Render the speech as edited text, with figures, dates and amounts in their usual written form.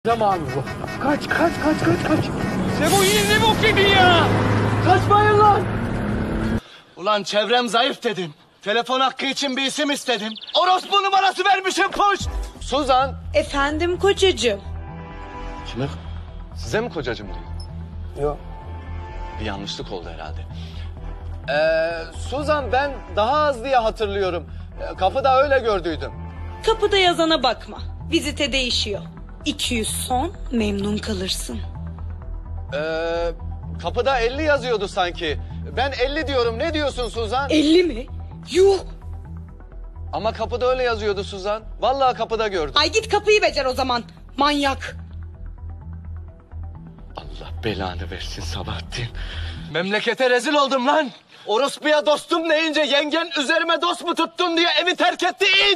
Abi bu. Kaç. Sebo yine ne bok yedin ya? Kaçmayın lan. Ulan çevrem zayıf dedim. Telefon hakkı için bir isim istedim. Orospu numarası vermişim puş. Suzan. Efendim kocacığım. Kimi? Size mi kocacığım diyor? Yok. Bir yanlışlık oldu herhalde. Suzan ben daha az diye hatırlıyorum. Kapıda öyle gördüydüm. Kapıda yazana bakma. Vizite değişiyor. 200 son memnun kalırsın. Kapıda 50 yazıyordu sanki. Ben 50 diyorum. Ne diyorsun Suzan? 50 mi? Yuh. Ama kapıda öyle yazıyordu Suzan. Vallahi kapıda gördüm. Ay git kapıyı becer o zaman. Manyak. Allah belanı versin Sabahattin. Memlekete rezil oldum lan. Orospuya dostum deyince yengen üzerime dost mu tuttun diye evi terk etti.